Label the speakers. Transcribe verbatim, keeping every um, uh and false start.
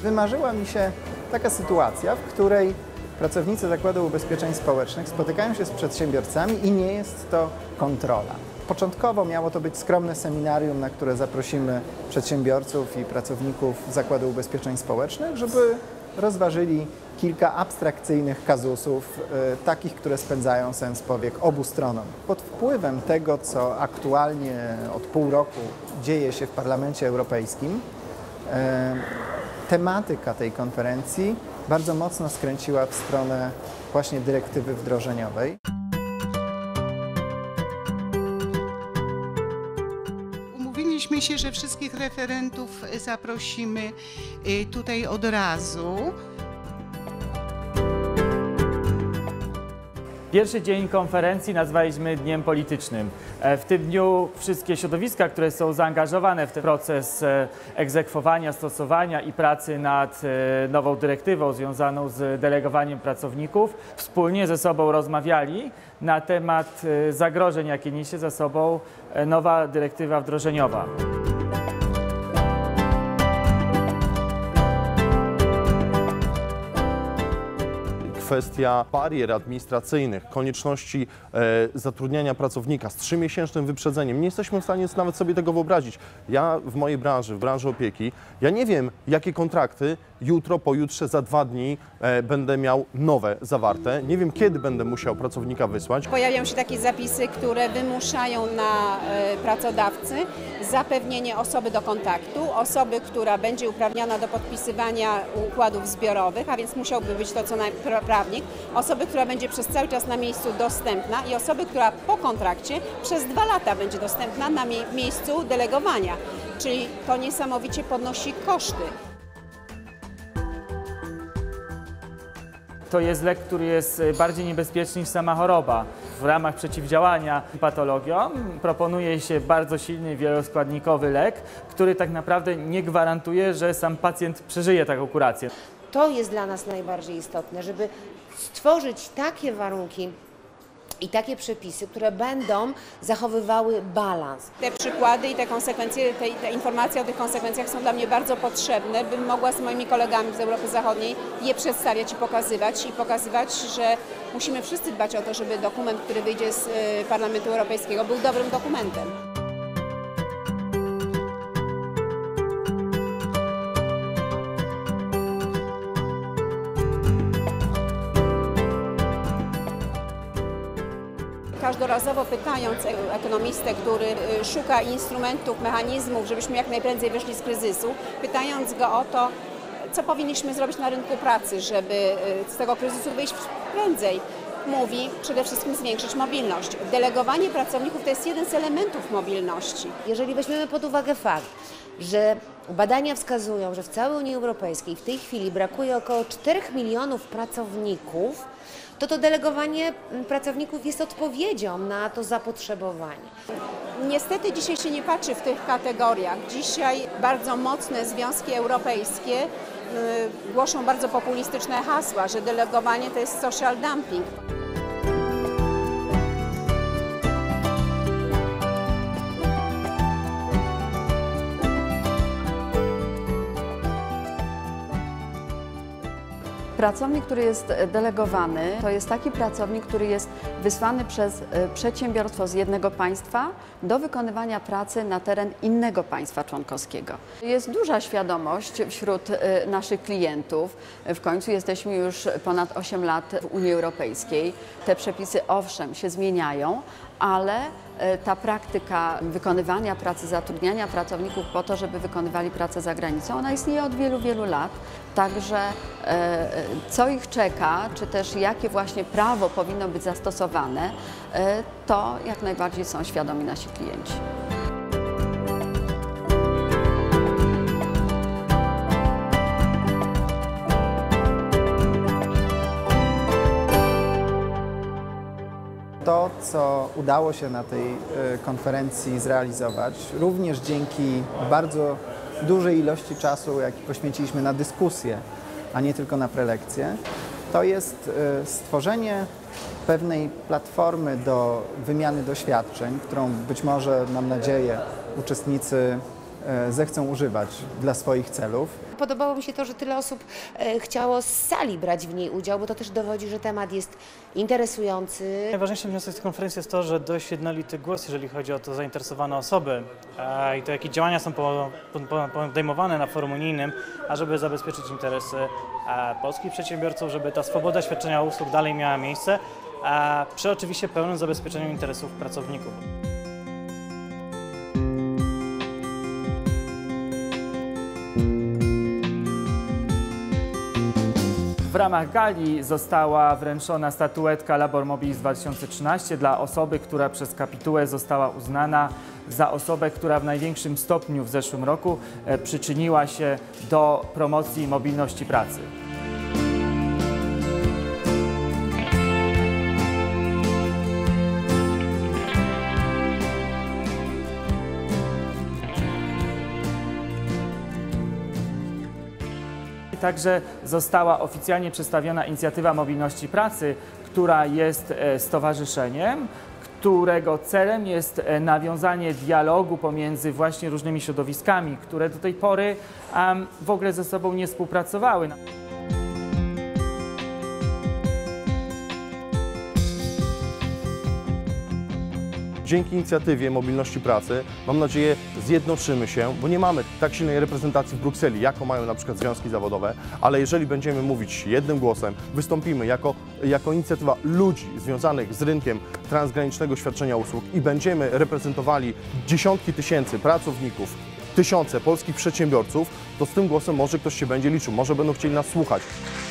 Speaker 1: wymarzyła mi się taka sytuacja, w której pracownicy Zakładu Ubezpieczeń Społecznych spotykają się z przedsiębiorcami i nie jest to kontrola. Początkowo miało to być skromne seminarium, na które zaprosimy przedsiębiorców i pracowników Zakładu Ubezpieczeń Społecznych, żeby rozważyli kilka abstrakcyjnych kazusów, y, takich, które spędzają sens powiek obu stronom. Pod wpływem tego, co aktualnie od pół roku dzieje się w Parlamencie Europejskim, y, tematyka tej konferencji bardzo mocno skręciła w stronę właśnie dyrektywy wdrożeniowej.
Speaker 2: Umówiliśmy się, że wszystkich referentów zaprosimy tutaj od razu.
Speaker 3: Pierwszy dzień konferencji nazwaliśmy Dniem Politycznym. W tym dniu wszystkie środowiska, które są zaangażowane w ten proces egzekwowania, stosowania i pracy nad nową dyrektywą związaną z delegowaniem pracowników, wspólnie ze sobą rozmawiali na temat zagrożeń, jakie niesie za sobą nowa dyrektywa wdrożeniowa.
Speaker 4: Kwestia barier administracyjnych, konieczności e, zatrudniania pracownika z trzymiesięcznym wyprzedzeniem. Nie jesteśmy w stanie nawet sobie tego wyobrazić. Ja w mojej branży, w branży opieki, ja nie wiem, jakie kontrakty jutro, pojutrze, za dwa dni e, będę miał nowe zawarte. Nie wiem, kiedy będę musiał pracownika wysłać.
Speaker 5: Pojawiają się takie zapisy, które wymuszają na e, pracodawcy zapewnienie osoby do kontaktu, osoby, która będzie uprawniona do podpisywania układów zbiorowych, a więc musiałby być to co najmniej prawnik, osoby, która będzie przez cały czas na miejscu dostępna i osoby, która po kontrakcie przez dwa lata będzie dostępna na mie miejscu delegowania. Czyli to niesamowicie podnosi koszty.
Speaker 3: To jest lek, który jest bardziej niebezpieczny niż sama choroba. W ramach przeciwdziałania patologiom proponuje się bardzo silny, wieloskładnikowy lek, który tak naprawdę nie gwarantuje, że sam pacjent przeżyje taką kurację.
Speaker 6: To jest dla nas najbardziej istotne, żeby stworzyć takie warunki i takie przepisy, które będą zachowywały balans.
Speaker 5: Te przykłady i te konsekwencje, te, te informacje o tych konsekwencjach są dla mnie bardzo potrzebne, bym mogła z moimi kolegami z Europy Zachodniej je przedstawiać i pokazywać i pokazywać, że musimy wszyscy dbać o to, żeby dokument, który wyjdzie z Parlamentu Europejskiego, był dobrym dokumentem. Każdorazowo pytając ekonomistę, który szuka instrumentów, mechanizmów, żebyśmy jak najprędzej wyszli z kryzysu, pytając go o to, co powinniśmy zrobić na rynku pracy, żeby z tego kryzysu wyjść prędzej, mówi przede wszystkim zwiększyć mobilność. Delegowanie pracowników to jest jeden z elementów mobilności.
Speaker 6: Jeżeli weźmiemy pod uwagę fakt, że badania wskazują, że w całej Unii Europejskiej w tej chwili brakuje około czterech milionów pracowników, to to delegowanie pracowników jest odpowiedzią na to zapotrzebowanie.
Speaker 5: Niestety dzisiaj się nie patrzy w tych kategoriach. Dzisiaj bardzo mocne związki europejskie yy, głoszą bardzo populistyczne hasła, że delegowanie to jest social dumping.
Speaker 7: Pracownik, który jest delegowany, to jest taki pracownik, który jest wysłany przez przedsiębiorstwo z jednego państwa do wykonywania pracy na teren innego państwa członkowskiego. Jest duża świadomość wśród naszych klientów. W końcu jesteśmy już ponad osiem lat w Unii Europejskiej. Te przepisy owszem się zmieniają, ale ta praktyka wykonywania pracy, zatrudniania pracowników po to, żeby wykonywali pracę za granicą, ona istnieje od wielu, wielu lat. Także co ich czeka, czy też jakie właśnie prawo powinno być zastosowane, to jak najbardziej są świadomi nasi klienci.
Speaker 1: To, co udało się na tej konferencji zrealizować, również dzięki bardzo dużej ilości czasu, jaki poświęciliśmy na dyskusję, a nie tylko na prelekcje, to jest stworzenie pewnej platformy do wymiany doświadczeń, którą być może, mam nadzieję, uczestnicy e, zechcą używać dla swoich celów.
Speaker 6: Podobało mi się to, że tyle osób e, chciało z sali brać w niej udział, bo to też dowodzi, że temat jest interesujący.
Speaker 8: Najważniejszym wnioskiem z tej konferencji jest to, że dość jednolity głos, jeżeli chodzi o to zainteresowane osoby e, i to, jakie działania są po, po, podejmowane na forum unijnym, ażeby zabezpieczyć interesy e, polskich przedsiębiorców, żeby ta swoboda świadczenia usług dalej miała miejsce, a przy oczywiście pełnym zabezpieczeniu interesów pracowników.
Speaker 3: W ramach gali została wręczona statuetka Labor Mobilis dwa tysiące trzynaście dla osoby, która przez kapitułę została uznana za osobę, która w największym stopniu w zeszłym roku przyczyniła się do promocji mobilności pracy. Także została oficjalnie przedstawiona inicjatywa mobilności pracy, która jest stowarzyszeniem, którego celem jest nawiązanie dialogu pomiędzy właśnie różnymi środowiskami, które do tej pory um, w ogóle ze sobą nie współpracowały.
Speaker 4: Dzięki inicjatywie mobilności pracy, mam nadzieję, zjednoczymy się, bo nie mamy tak silnej reprezentacji w Brukseli, jaką mają na przykład związki zawodowe, ale jeżeli będziemy mówić jednym głosem, wystąpimy jako, jako inicjatywa ludzi związanych z rynkiem transgranicznego świadczenia usług i będziemy reprezentowali dziesiątki tysięcy pracowników, tysiące polskich przedsiębiorców, to z tym głosem może ktoś się będzie liczył, może będą chcieli nas słuchać.